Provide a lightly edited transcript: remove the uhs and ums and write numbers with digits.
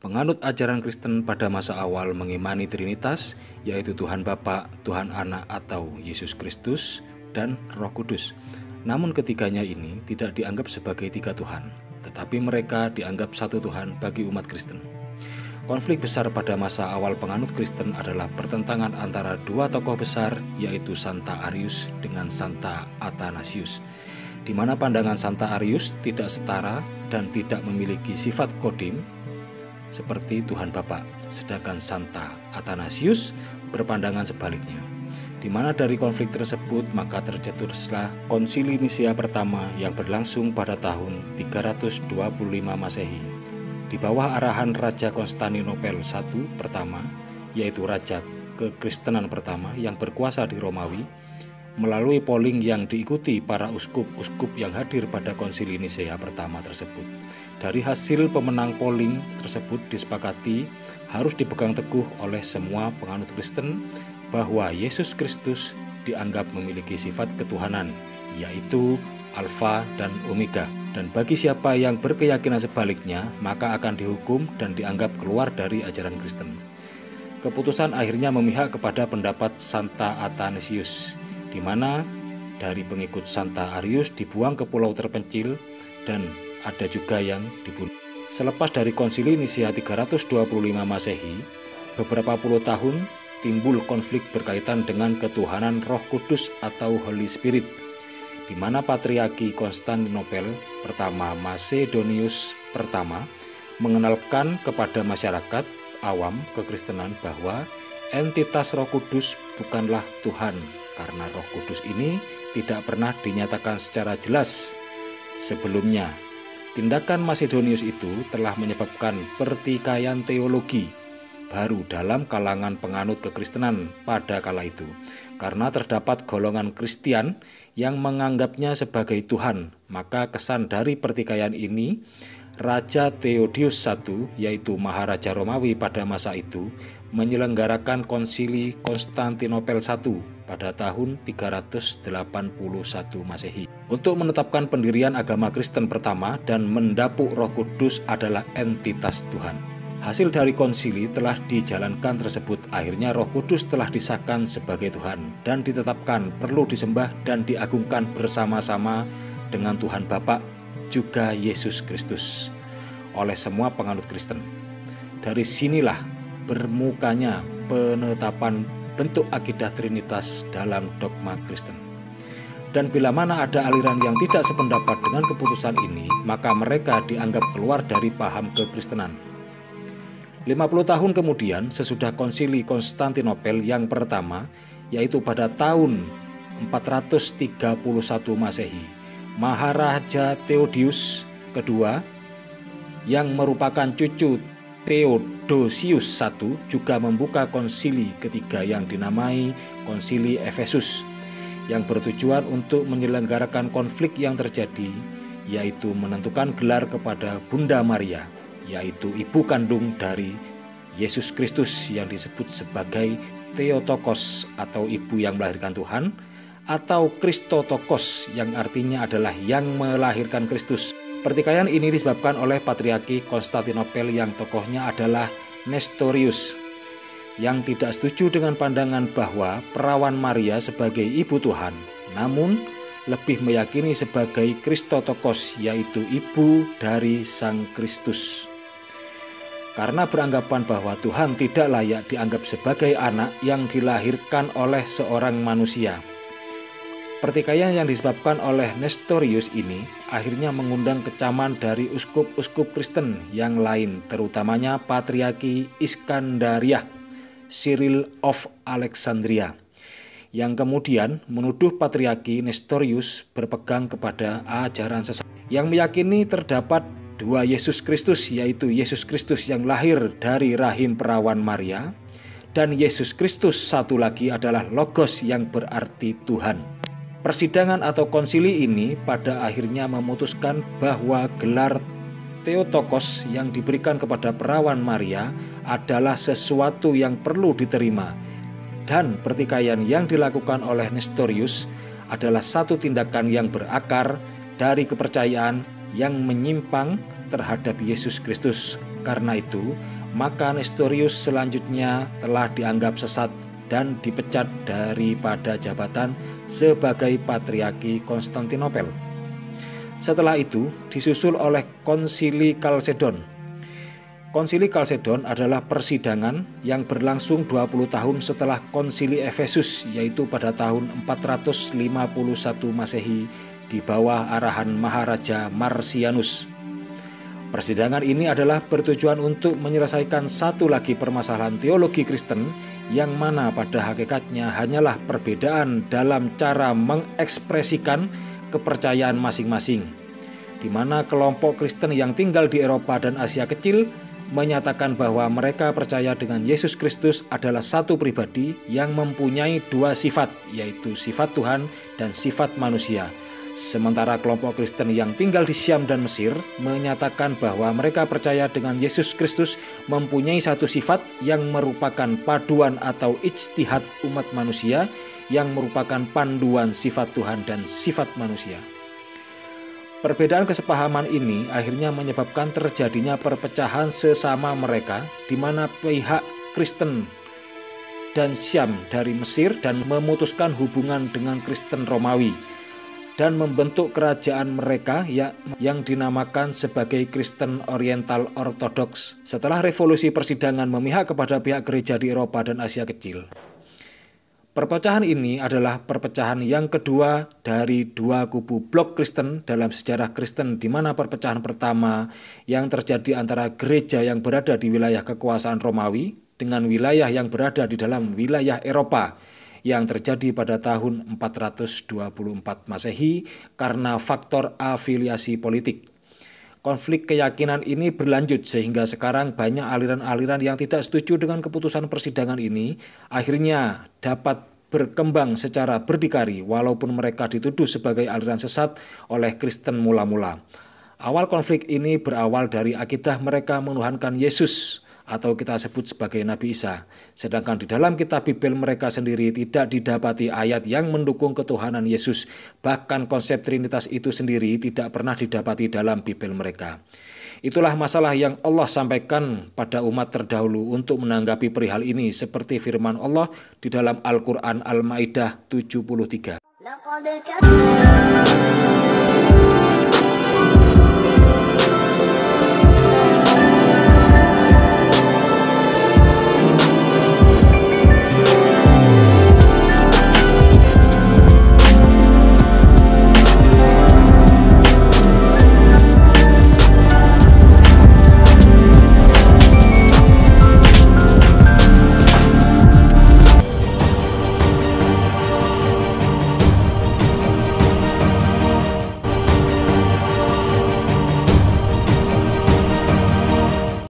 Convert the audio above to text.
Penganut ajaran Kristen pada masa awal mengimani Trinitas, yaitu Tuhan Bapa, Tuhan Anak atau Yesus Kristus, dan Roh Kudus. Namun ketiganya ini tidak dianggap sebagai tiga Tuhan, tetapi mereka dianggap satu Tuhan bagi umat Kristen. Konflik besar pada masa awal penganut Kristen adalah pertentangan antara dua tokoh besar, yaitu Santa Arius dengan Santa Athanasius, di mana pandangan Santa Arius tidak setara dan tidak memiliki sifat kodim seperti Tuhan Bapa, sedangkan Santa Athanasius berpandangan sebaliknya. Di mana dari konflik tersebut maka tercetuslah Konsili Nisea pertama yang berlangsung pada tahun 325 Masehi di bawah arahan Raja Konstantinopel I pertama, yaitu Raja Kekristenan pertama yang berkuasa di Romawi, melalui polling yang diikuti para uskup-uskup yang hadir pada Konsili Nisea pertama tersebut. Dari hasil pemenang polling tersebut disepakati harus dipegang teguh oleh semua penganut Kristen bahwa Yesus Kristus dianggap memiliki sifat ketuhanan, yaitu Alfa dan Omega. Dan bagi siapa yang berkeyakinan sebaliknya, maka akan dihukum dan dianggap keluar dari ajaran Kristen. Keputusan akhirnya memihak kepada pendapat Santa Athanasius, di mana dari pengikut Santa Arius dibuang ke pulau terpencil dan ada juga yang dibunuh. Selepas dari Konsili Nisea 325 Masehi, beberapa puluh tahun timbul konflik berkaitan dengan ketuhanan Roh Kudus atau Holy Spirit, di mana Patriarki Konstantinopel pertama Macedonius pertama mengenalkan kepada masyarakat awam kekristenan bahwa entitas Roh Kudus bukanlah Tuhan, karena Roh Kudus ini tidak pernah dinyatakan secara jelas sebelumnya. Tindakan Macedonius itu telah menyebabkan pertikaian teologi baru dalam kalangan penganut kekristenan pada kala itu, karena terdapat golongan Kristen yang menganggapnya sebagai Tuhan. Maka kesan dari pertikaian ini, Raja Theodosius I, yaitu Maharaja Romawi pada masa itu, menyelenggarakan Konsili Konstantinopel I pada tahun 381 Masehi untuk menetapkan pendirian agama Kristen pertama dan mendapuk Roh Kudus adalah entitas Tuhan. Hasil dari konsili telah dijalankan tersebut, akhirnya Roh Kudus telah disahkan sebagai Tuhan dan ditetapkan perlu disembah dan diagungkan bersama-sama dengan Tuhan Bapa juga Yesus Kristus oleh semua penganut Kristen. Dari sinilah bermukanya penetapan bentuk akidah Trinitas dalam dogma Kristen. Dan bila mana ada aliran yang tidak sependapat dengan keputusan ini, maka mereka dianggap keluar dari paham kekristenan. 50 tahun kemudian, sesudah Konsili Konstantinopel yang pertama, yaitu pada tahun 431 Masehi, Maharaja Theodosius II yang merupakan cucu Theodosius I juga membuka konsili ketiga yang dinamai Konsili Efesus, yang bertujuan untuk menyelenggarakan konflik yang terjadi, yaitu menentukan gelar kepada Bunda Maria, yaitu ibu kandung dari Yesus Kristus yang disebut sebagai Theotokos atau ibu yang melahirkan Tuhan, atau Kristotokos yang artinya adalah yang melahirkan Kristus. Pertikaian ini disebabkan oleh Patriarki Konstantinopel yang tokohnya adalah Nestorius, yang tidak setuju dengan pandangan bahwa perawan Maria sebagai ibu Tuhan, namun lebih meyakini sebagai Kristotokos, yaitu ibu dari Sang Kristus. Karena beranggapan bahwa Tuhan tidak layak dianggap sebagai anak yang dilahirkan oleh seorang manusia. Pertikaian yang disebabkan oleh Nestorius ini akhirnya mengundang kecaman dari uskup-uskup Kristen yang lain, terutamanya Patriarki Iskandariah, Cyril of Alexandria, yang kemudian menuduh Patriarki Nestorius berpegang kepada ajaran sesat, yang meyakini terdapat dua Yesus Kristus, yaitu Yesus Kristus yang lahir dari rahim perawan Maria, dan Yesus Kristus satu lagi adalah Logos yang berarti Tuhan. Persidangan atau konsili ini pada akhirnya memutuskan bahwa gelar Theotokos yang diberikan kepada perawan Maria adalah sesuatu yang perlu diterima, dan pertikaian yang dilakukan oleh Nestorius adalah satu tindakan yang berakar dari kepercayaan yang menyimpang terhadap Yesus Kristus Karena itu, maka Nestorius selanjutnya telah dianggap sesat dan dipecat daripada jabatan sebagai Patriarki Konstantinopel. Setelah itu disusul oleh Konsili Kalsedon. Konsili Kalsedon adalah persidangan yang berlangsung 20 tahun setelah Konsili Efesus, yaitu pada tahun 451 Masehi di bawah arahan Maharaja Marcianus. Persidangan ini adalah bertujuan untuk menyelesaikan satu lagi permasalahan teologi Kristen yang mana pada hakikatnya hanyalah perbedaan dalam cara mengekspresikan kepercayaan masing-masing, di mana kelompok Kristen yang tinggal di Eropa dan Asia Kecil menyatakan bahwa mereka percaya dengan Yesus Kristus adalah satu pribadi yang mempunyai dua sifat, yaitu sifat Tuhan dan sifat manusia. Sementara kelompok Kristen yang tinggal di Syam dan Mesir menyatakan bahwa mereka percaya dengan Yesus Kristus mempunyai satu sifat yang merupakan paduan atau ijtihad umat manusia yang merupakan panduan sifat Tuhan dan sifat manusia. Perbedaan kesepahaman ini akhirnya menyebabkan terjadinya perpecahan sesama mereka, di mana pihak Kristen dan Syam dari Mesir dan memutuskan hubungan dengan Kristen Romawi dan membentuk kerajaan mereka yang dinamakan sebagai Kristen Oriental Ortodoks setelah revolusi persidangan memihak kepada pihak gereja di Eropa dan Asia Kecil. Perpecahan ini adalah perpecahan yang kedua dari dua kubu blok Kristen dalam sejarah Kristen, di mana perpecahan pertama yang terjadi antara gereja yang berada di wilayah kekuasaan Romawi dengan wilayah yang berada di dalam wilayah Eropa yang terjadi pada tahun 424 Masehi karena faktor afiliasi politik. Konflik keyakinan ini berlanjut sehingga sekarang banyak aliran-aliran yang tidak setuju dengan keputusan persidangan ini akhirnya dapat berkembang secara berdikari walaupun mereka dituduh sebagai aliran sesat oleh Kristen mula-mula. Awal konflik ini berawal dari akidah mereka menuhankan Yesus atau kita sebut sebagai Nabi Isa. Sedangkan di dalam kitab Bible mereka sendiri tidak didapati ayat yang mendukung ketuhanan Yesus. Bahkan konsep Trinitas itu sendiri tidak pernah didapati dalam Bible mereka. Itulah masalah yang Allah sampaikan pada umat terdahulu untuk menanggapi perihal ini seperti firman Allah di dalam Al-Quran Al-Maidah 73.